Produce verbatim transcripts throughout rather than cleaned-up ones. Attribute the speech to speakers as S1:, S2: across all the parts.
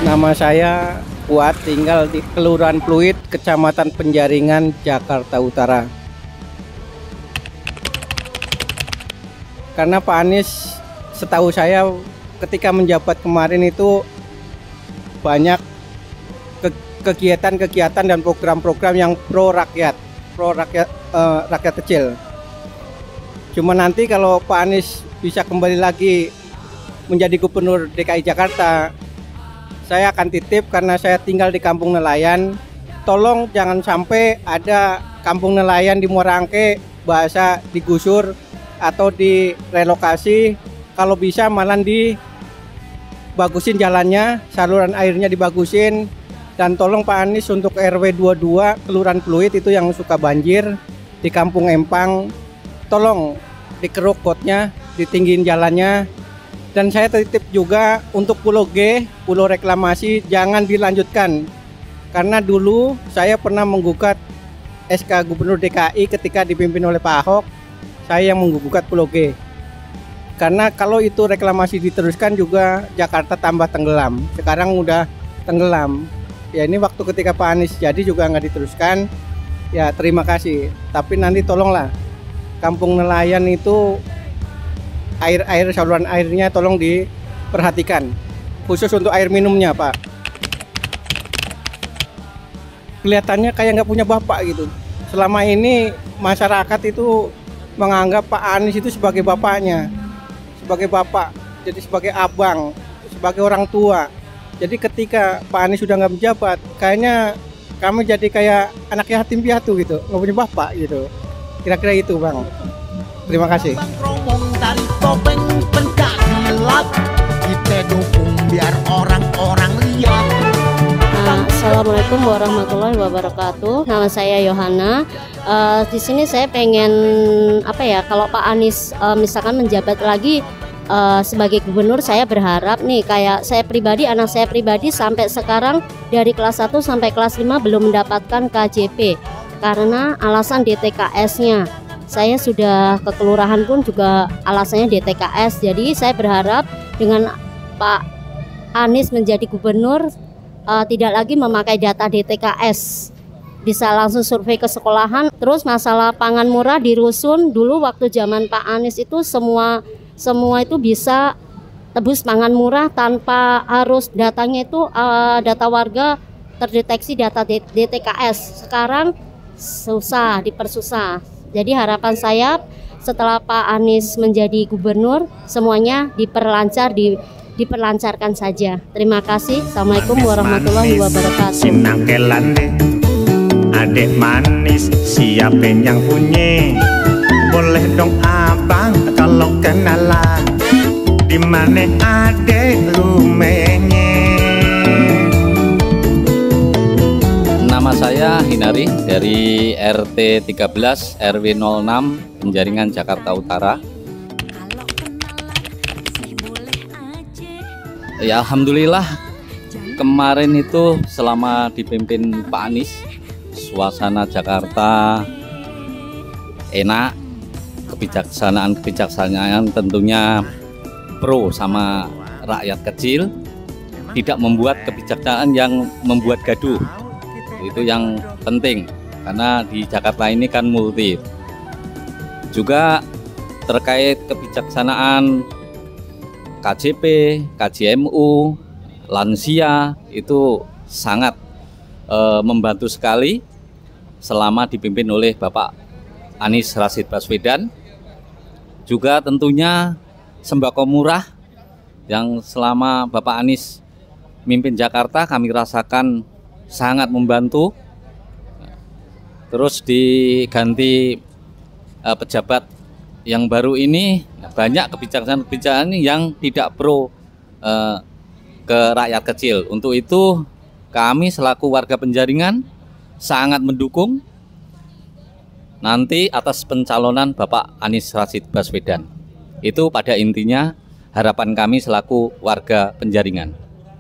S1: Nama saya Kuat, tinggal di Kelurahan Pluit, Kecamatan Penjaringan, Jakarta Utara. Karena Pak Anies, setahu saya ketika menjabat kemarin itu banyak kegiatan-kegiatan dan program-program yang pro rakyat, pro rakyat, eh, rakyat kecil. Cuma nanti kalau Pak Anies bisa kembali lagi menjadi Gubernur D K I Jakarta, saya akan titip karena saya tinggal di Kampung Nelayan. Tolong jangan sampai ada kampung nelayan di Muara Angke bahasa digusur atau direlokasi. Kalau bisa malah dibagusin jalannya, saluran airnya dibagusin. Dan tolong Pak Anies untuk R W dua puluh dua Kelurahan Pluit itu yang suka banjir di Kampung Empang, tolong dikeruk kotnya, ditinggiin jalannya. Dan saya titip juga untuk Pulau G, Pulau Reklamasi, jangan dilanjutkan. Karena dulu saya pernah menggugat S K Gubernur D K I ketika dipimpin oleh Pak Ahok, saya yang menggugat Pulau G. Karena kalau itu reklamasi diteruskan juga Jakarta tambah tenggelam. Sekarang udah tenggelam. Ya ini waktu ketika Pak Anies jadi juga nggak diteruskan. Ya terima kasih. Tapi nanti tolonglah Kampung Nelayan itu air-air saluran airnya tolong diperhatikan, khusus untuk air minumnya Pak. Kelihatannya kayak nggak punya bapak gitu. Selama ini masyarakat itu menganggap Pak Anies itu sebagai bapaknya, sebagai bapak, jadi sebagai abang, sebagai orang tua. Jadi ketika Pak Anies sudah nggak menjabat, kayaknya kami jadi kayak anak yatim piatu gitu, nggak punya bapak gitu. Kira-kira itu Bang. Terima kasih.
S2: Dari topeng pencak gelap, kita dukung biar orang-orang lihat.
S3: Uh, Assalamualaikum warahmatullahi wabarakatuh. Nama saya Yohana. Uh, di sini saya pengen apa ya? Kalau Pak Anies uh, misalkan menjabat lagi uh, sebagai gubernur, saya berharap nih kayak saya pribadi, anak saya pribadi sampai sekarang dari kelas satu sampai kelas lima belum mendapatkan K J P karena alasan D T K S-nya. Saya sudah ke kelurahan pun juga alasannya D T K S. Jadi saya berharap dengan Pak Anies menjadi gubernur uh, tidak lagi memakai data D T K S, bisa langsung survei ke sekolahan. Terus masalah pangan murah di rusun, dulu waktu zaman Pak Anies itu semua semua itu bisa tebus pangan murah tanpa harus datanya itu uh, data warga terdeteksi data D T K S. Sekarang susah, dipersusah. Jadi harapan saya setelah Pak Anies menjadi gubernur semuanya diperlancar, di, diperlancarkan saja. Terima kasih. Assalamualaikum warahmatullahi wabarakatuh.
S2: Sinangkelande, adek manis, siapa yang punya? Boleh dong abang kalau kenalan. Di mana adek rumahnya?
S4: Nama saya Hinari dari R T tiga belas R W nol enam Penjaringan, Jakarta Utara. Ya alhamdulillah kemarin itu selama dipimpin Pak Anies, suasana Jakarta enak, kebijaksanaan-kebijaksanaan tentunya pro sama rakyat kecil, tidak membuat kebijaksanaan yang membuat gaduh. Itu yang penting karena di Jakarta ini kan multi. Juga terkait kebijaksanaan K J P, K J M U, lansia itu sangat e, membantu sekali selama dipimpin oleh Bapak Anies Rashid Baswedan. Juga tentunya sembako murah yang selama Bapak Anies mimpin Jakarta kami rasakan sangat membantu. Terus diganti uh, pejabat yang baru ini banyak kebijaksanaan-kebijaksanaan yang tidak pro uh, ke rakyat kecil. Untuk itu kami selaku warga Penjaringan sangat mendukung nanti atas pencalonan Bapak Anies Rashid Baswedan. Itu pada intinya harapan kami selaku warga Penjaringan.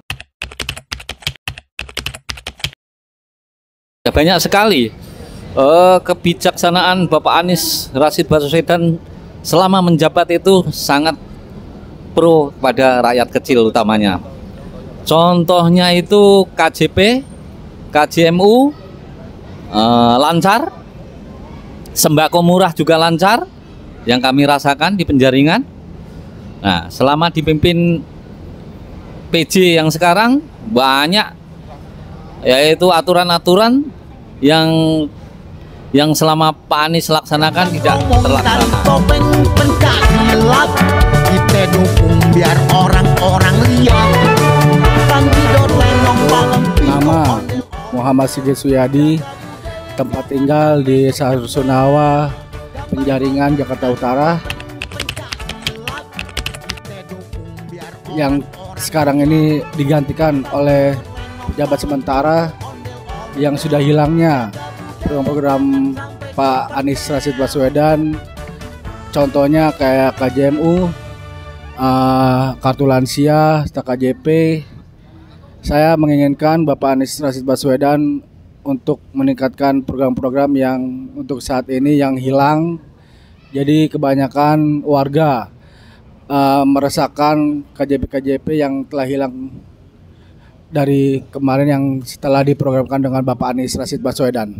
S4: Banyak sekali uh, kebijaksanaan Bapak Anies Rashid Baswedan selama menjabat itu sangat pro pada rakyat kecil utamanya. Contohnya itu K J P, K J M U eh, lancar, sembako murah juga lancar yang kami rasakan di Penjaringan. Nah, selama dipimpin P J yang sekarang banyak yaitu aturan-aturan yang yang selama Pak Anies laksanakan tidak terlaksana.
S5: Kita dukung biar orang-orang lihat.
S6: Nama Muhammad Sigit Suyadi, tempat tinggal di Desa Rusunawa, Penjaringan, Jakarta Utara. Yang sekarang ini digantikan oleh pejabat sementara yang sudah hilangnya program-program Pak Anies Rashid Baswedan. Contohnya kayak K J M U, uh, kartu lansia, K J P. Saya menginginkan Bapak Anies Rashid Baswedan untuk meningkatkan program-program yang untuk saat ini yang hilang. Jadi kebanyakan warga uh, merasakan K J P K J P yang telah hilang dari kemarin yang setelah diprogramkan dengan Bapak Anies Rashid Baswedan.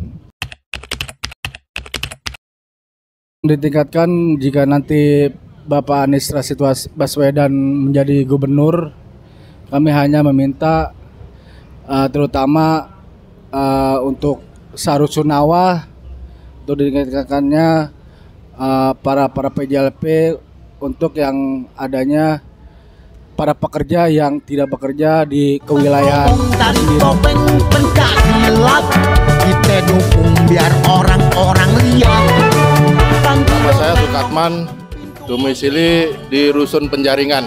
S6: Ditingkatkan jika nanti Bapak Anies Rashid Baswedan menjadi gubernur, kami hanya meminta uh, terutama uh, untuk Sarusunawa untuk ditingkatkannya uh, para para P J L P untuk yang adanya para pekerja yang tidak bekerja di kewilayahan
S5: topeng pencak gelap, kita dukung biar orang-orang lihat.
S7: Nama saya Sukatman, domisili di Rusun Penjaringan.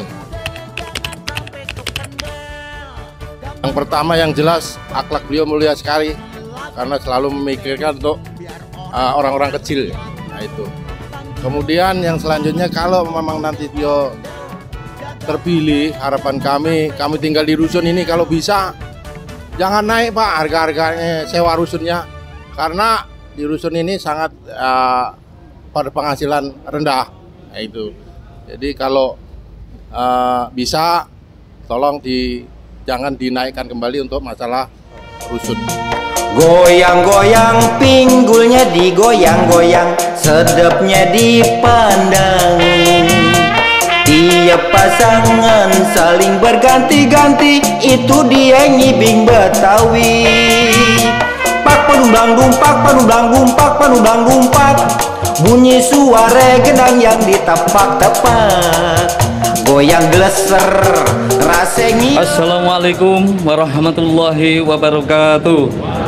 S7: Yang pertama yang jelas akhlak beliau mulia sekali karena selalu memikirkan untuk uh, orang-orang kecil. Nah itu. Kemudian yang selanjutnya kalau memang nanti beliau terpilih, harapan kami, kami tinggal di rusun ini kalau bisa jangan naik Pak harga-harganya sewa rusunnya karena di rusun ini sangat uh, pada penghasilan rendah. Nah itu. Jadi kalau uh, bisa tolong di jangan dinaikkan kembali untuk masalah rusun.
S8: Goyang-goyang pinggulnya digoyang-goyang, sedapnya dipandang. Tiap pasangan saling berganti-ganti, itu dia nyibing Betawi. Pak panublang dumpak, panublang dumpak, panublang dumpak, bunyi suara gendang yang ditepak-tepak, goyang geleser rasengi.
S4: Assalamualaikum warahmatullahi wabarakatuh.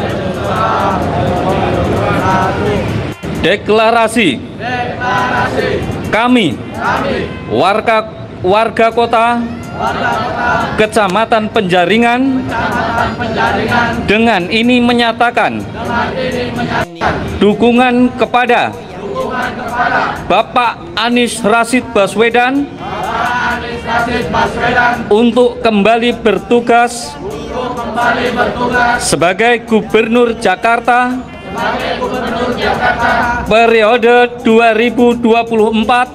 S4: Deklarasi, Deklarasi. Kami, Kami. Warga warga kota, warga kota Kecamatan Penjaringan, Kecamatan Penjaringan dengan ini menyatakan, dengan ini menyatakan dukungan kepada, dukungan kepada Bapak Anies Rashid Baswedan, Bapak Anies Rashid Baswedan untuk kembali bertugas, untuk kembali bertugas sebagai Gubernur Jakarta, sebagai Gubernur Jakarta periode dua ribu dua puluh empat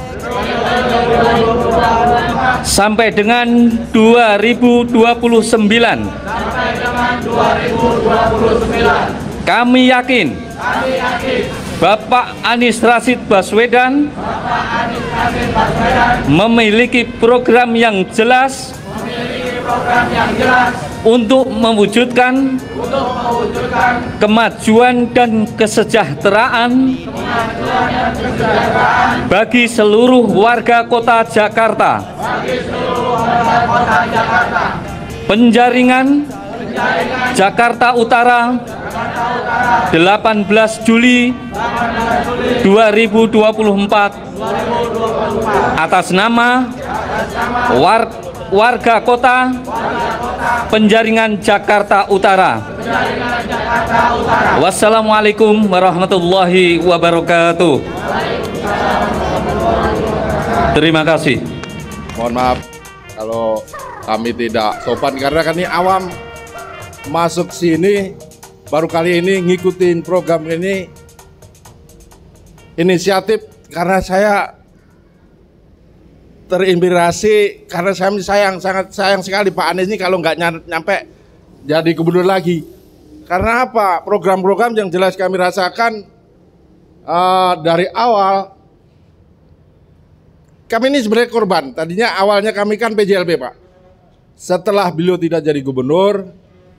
S4: sampai dengan dua ribu dua puluh sembilan. Sampai dengan dua ribu dua puluh sembilan. Kami yakin, kami yakin Bapak Anies Rashid Baswedan, Bapak Anies Rashid Baswedan memiliki program yang jelas, memiliki program yang jelas untuk mewujudkan, untuk mewujudkan kemajuan dan kesejahteraan, kemajuan dan kesejahteraan bagi seluruh warga kota Jakarta, bagi seluruh warga kota Jakarta, Penjaringan, Penjaringan Jakarta Utara, Jakarta Utara delapan belas Juli dua ribu dua puluh empat atas nama, atas nama war, warga kota, warga kota Penjaringan Jakarta Utara. Penjaringan Jakarta Utara. Wassalamualaikum warahmatullahi wabarakatuh. Terima kasih.
S7: Mohon maaf kalau kami tidak sopan karena kami awam masuk sini baru kali ini ngikutin program ini inisiatif karena saya terinspirasi karena saya sayang sangat sayang sekali Pak Anies ini kalau nggak nyampe jadi gubernur lagi. Karena apa? Program-program yang jelas kami rasakan uh, dari awal. Kami ini sebenarnya korban. Tadinya awalnya kami kan P J L B Pak. Setelah beliau tidak jadi gubernur,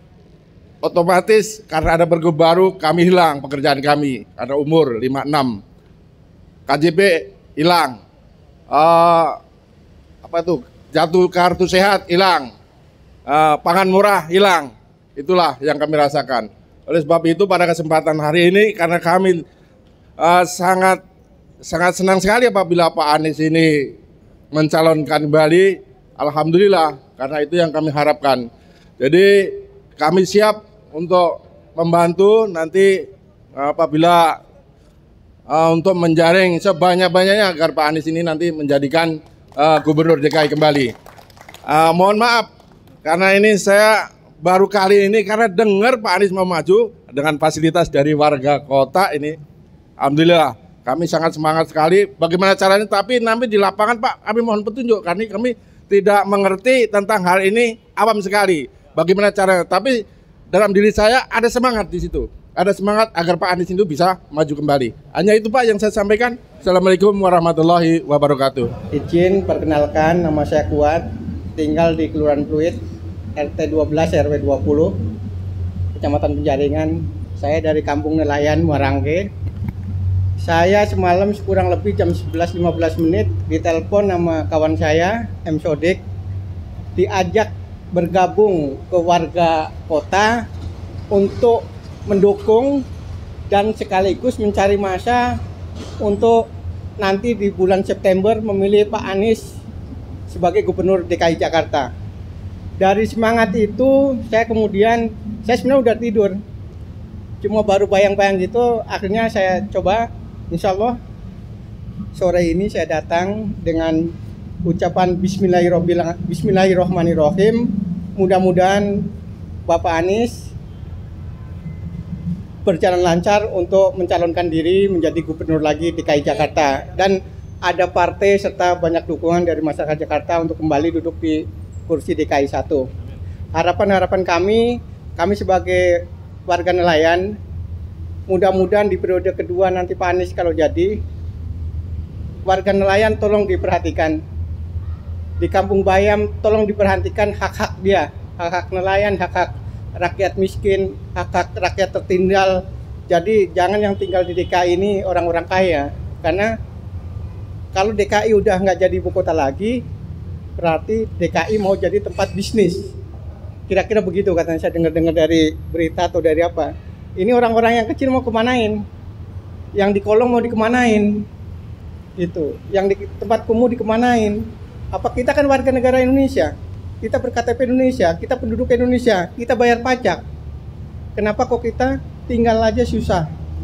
S7: otomatis karena ada pergub baru kami hilang pekerjaan kami. Karena umur lima puluh enam. K J P hilang. Uh, apa tuh? Jatuh kartu sehat hilang. Uh, pangan murah hilang. Itulah yang kami rasakan. Oleh sebab itu pada kesempatan hari ini karena kami uh, sangat sangat senang sekali apabila Pak Anies ini mencalonkan kembali. Alhamdulillah, karena itu yang kami harapkan. Jadi kami siap untuk membantu nanti apabila uh, untuk menjaring sebanyak-banyaknya agar Pak Anies ini nanti menjadikan uh, gubernur D K I kembali. Uh, mohon maaf, karena ini saya baru kali ini karena dengar Pak Anies mau maju dengan fasilitas dari warga kota ini. Alhamdulillah. Kami sangat semangat sekali. Bagaimana caranya? Tapi nanti di lapangan Pak, kami mohon petunjuk. Karena kami tidak mengerti tentang hal ini, awam sekali. Bagaimana caranya? Tapi dalam diri saya ada semangat di situ. Ada semangat agar Pak Anies itu bisa maju kembali. Hanya itu Pak yang saya sampaikan. Assalamualaikum warahmatullahi wabarakatuh.
S1: Izin perkenalkan, nama saya Kuat. Tinggal di Kelurahan Pluit, R T dua belas R W dua puluh, Kecamatan Penjaringan. Saya dari Kampung Nelayan, Muarangke. Saya semalam kurang lebih jam sebelas lima belas menit ditelepon sama kawan saya, M Sodik, diajak bergabung ke warga kota untuk mendukung dan sekaligus mencari masa untuk nanti di bulan September memilih Pak Anies sebagai Gubernur D K I Jakarta. Dari semangat itu saya kemudian, saya sebenarnya udah tidur, cuma baru bayang-bayang gitu, akhirnya saya coba. Insya Allah sore ini saya datang dengan ucapan Bismillahirrahmanirrahim. Mudah-mudahan Bapak Anies berjalan lancar untuk mencalonkan diri menjadi gubernur lagi D K I Jakarta. Dan ada partai serta banyak dukungan dari masyarakat Jakarta untuk kembali duduk di kursi D K I satu. Harapan-harapan kami, kami sebagai warga nelayan, mudah-mudahan di periode kedua nanti Pak Anies kalau jadi, warga nelayan tolong diperhatikan. Di Kampung Bayam tolong diperhatikan hak-hak dia, hak-hak nelayan, hak-hak rakyat miskin, hak-hak rakyat tertinggal. Jadi jangan yang tinggal di D K I ini orang-orang kaya. Karena kalau D K I udah nggak jadi ibu kota lagi, berarti D K I mau jadi tempat bisnis. Kira-kira begitu katanya, saya dengar-dengar dari berita atau dari apa. Ini orang-orang yang kecil mau kemanain, yang di kolong mau dikemanain, gitu. Yang di tempat kumuh dikemanain. Apa kita kan warga negara Indonesia, kita ber K T P Indonesia, kita penduduk Indonesia, kita bayar pajak. Kenapa kok kita tinggal aja susah?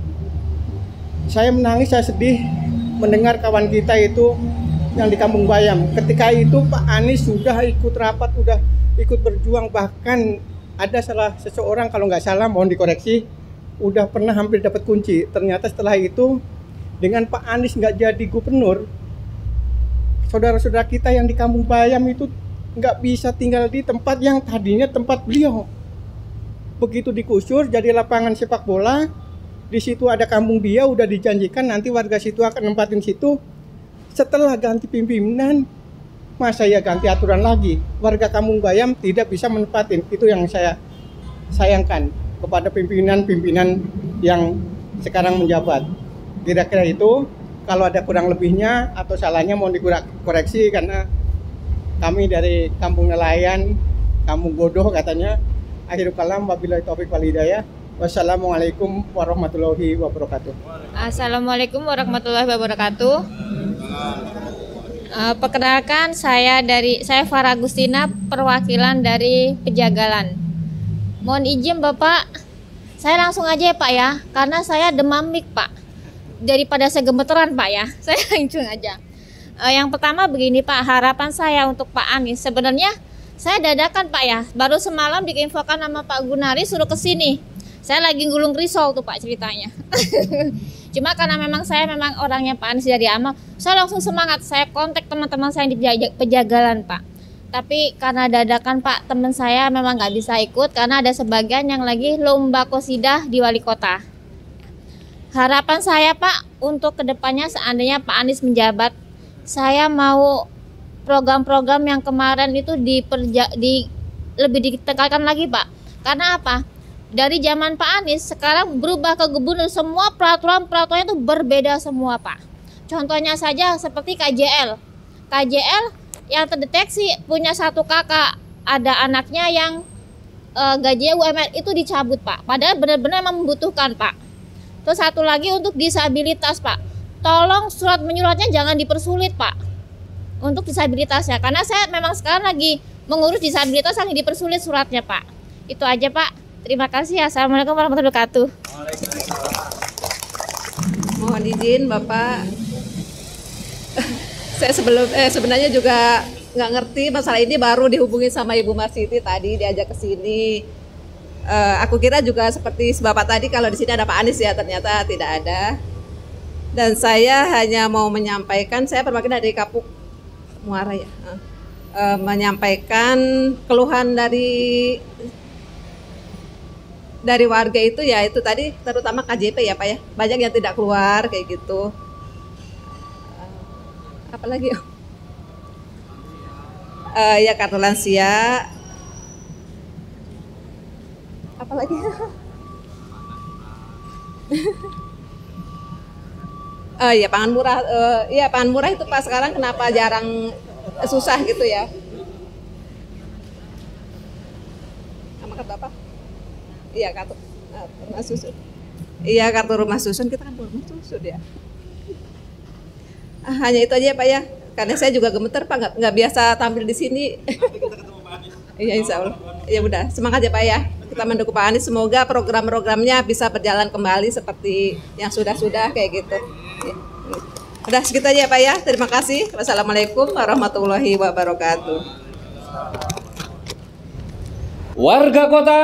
S1: Saya menangis, saya sedih mendengar kawan kita itu yang di Kampung Bayam. Ketika itu Pak Anies sudah ikut rapat, sudah ikut berjuang, bahkan ada salah seseorang kalau nggak salah, mohon dikoreksi, udah pernah hampir dapat kunci. Ternyata setelah itu dengan Pak Anies nggak jadi gubernur, saudara-saudara kita yang di Kampung Bayam itu nggak bisa tinggal di tempat yang tadinya tempat beliau. Begitu digusur jadi lapangan sepak bola, di situ ada kampung dia, udah dijanjikan nanti warga situ akan nempatin situ. Setelah ganti pimpinan, masa ya ganti aturan lagi, warga Kampung Bayam tidak bisa menempatin. Itu yang saya sayangkan kepada pimpinan-pimpinan yang sekarang menjabat. Kira-kira itu, kalau ada kurang lebihnya atau salahnya mohon dikoreksi, karena kami dari Kampung Nelayan, Kampung Bodoh katanya. Akhirul kalam, wabillahi taufiq wal hidayah. Wassalamualaikum warahmatullahi wabarakatuh.
S9: Assalamualaikum warahmatullahi wabarakatuh. Uh, perkenalkan saya dari saya Farah Agustina, perwakilan dari Pejagalan. Mohon izin Bapak, saya langsung aja ya Pak ya, karena saya demam mik Pak. Daripada saya gemeteran Pak ya, saya langsung aja. Uh, yang pertama begini Pak, harapan saya untuk Pak Anies, sebenarnya saya dadakan Pak ya, baru semalam diinfokan sama Pak Gunari suruh ke sini. Saya lagi gulung risol tuh Pak ceritanya. Cuma karena memang saya memang orangnya Pak Anies dari awal, saya langsung semangat, saya kontak teman-teman saya di Pejagalan Pak. Tapi karena dadakan Pak, teman saya memang nggak bisa ikut karena ada sebagian yang lagi lomba qosidah di wali kota. Harapan saya Pak, untuk kedepannya seandainya Pak Anies menjabat, saya mau program-program yang kemarin itu diperja, di, lebih ditekankan lagi Pak. Karena apa? Dari zaman Pak Anies sekarang berubah ke gubernur, semua peraturan-peraturannya itu berbeda semua Pak. Contohnya saja seperti K J L. K J L yang terdeteksi punya satu kakak, ada anaknya yang uh, gajinya U M R itu dicabut Pak. Padahal benar-benar memang membutuhkan Pak. Terus satu lagi untuk disabilitas Pak. Tolong surat menyuratnya jangan dipersulit Pak. Untuk disabilitasnya. Karena saya memang sekarang lagi mengurus disabilitas yang dipersulit suratnya Pak. Itu aja Pak. Terima kasih. Assalamualaikum warahmatullahi wabarakatuh.
S10: Mohon izin Bapak, saya sebelum eh, sebenarnya juga nggak ngerti masalah ini, baru dihubungi sama Ibu Marsiti tadi, diajak ke sini. Uh, aku kira juga seperti Bapak tadi kalau di sini ada Pak Anies, ya ternyata tidak ada. Dan saya hanya mau menyampaikan, saya perwakilan dari Kapuk Muara ya, uh, uh, menyampaikan keluhan dari dari warga itu ya itu tadi, terutama K J P ya Pak ya, banyak yang tidak keluar kayak gitu. Uh, apalagi uh, ya kartu lansia, apalagi uh, ya pangan murah, uh, ya pangan murah itu Pak sekarang kenapa jarang, uh, susah gitu ya. Nama kartu apa? Iya kartu uh, rumah susun. Iya kartu rumah susun, kita kan rumah susun ya. Uh, hanya itu aja Pak ya, karena saya juga gemeter Pak, nggak nggak biasa tampil di sini. Iya insya Allah. Ya udah, semangat ya Pak ya. Kita mendukung Pak Anies, semoga program-programnya bisa berjalan kembali seperti yang sudah-sudah kayak gitu. Ya. Udah segitu aja ya Pak ya. Terima kasih. Wassalamualaikum warahmatullahi wabarakatuh.
S11: Warga kota,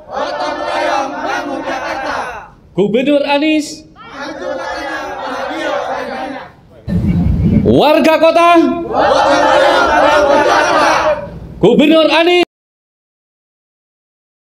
S11: Gubernur Anies. Warga kota, Gubernur Anies.